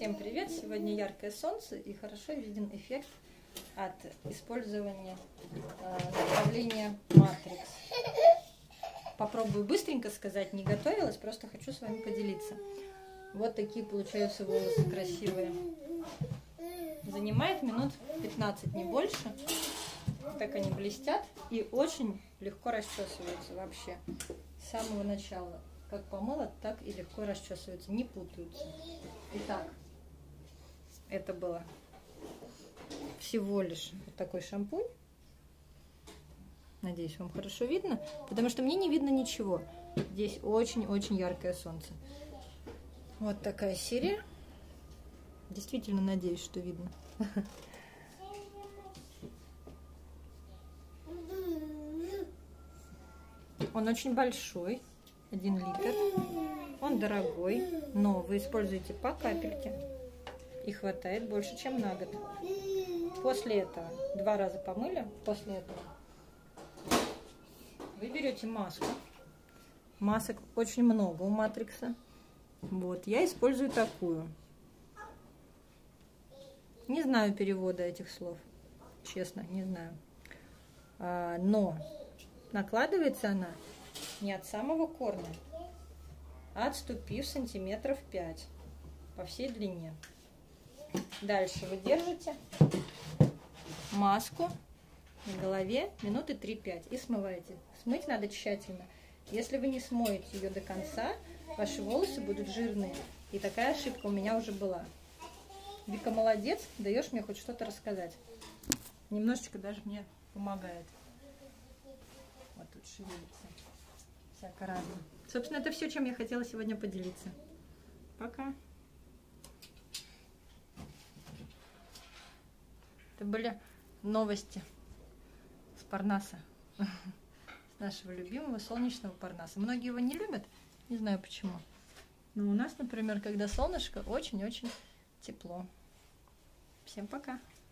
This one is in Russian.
Всем привет! Сегодня яркое солнце и хорошо виден эффект от использования направления Matrix. Попробую быстренько сказать, не готовилась, просто хочу с вами поделиться. Вот такие получаются волосы красивые. Занимает минут 15, не больше. Так они блестят и очень легко расчесываются вообще. С самого начала. Как помыла, так и легко расчесываются, не путаются. Итак, это было всего лишь вот такой шампунь. Надеюсь, вам хорошо видно, потому что мне не видно ничего. Здесь очень-очень яркое солнце. Вот такая серия. Действительно надеюсь, что видно. Он очень большой, 1 литр. Он дорогой, но вы используете по капельке. И хватает больше, чем на год. После этого 2 раза помыли. После этого вы берете маску. Масок очень много у Матрикса. Вот, я использую такую. Не знаю перевода этих слов. Честно, не знаю. Но накладывается она не от самого корня, а отступив сантиметров 5 по всей длине. Дальше вы держите маску на голове минуты 3-5 и смываете. Смыть надо тщательно. Если вы не смоете ее до конца, ваши волосы будут жирные. И такая ошибка у меня уже была. Вика, молодец, даешь мне хоть что-то рассказать. Немножечко даже мне помогает. Вот тут шевелится. Всяко разное. Собственно, это все, чем я хотела сегодня поделиться. Пока. Это были новости с Парнаса. С нашего любимого солнечного Парнаса. Многие его не любят, не знаю почему. Но у нас, например, когда солнышко, очень-очень тепло. Всем пока.